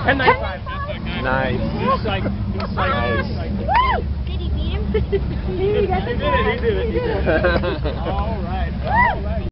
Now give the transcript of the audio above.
10 Nice. Nice. Did he beat him? He did it. All right.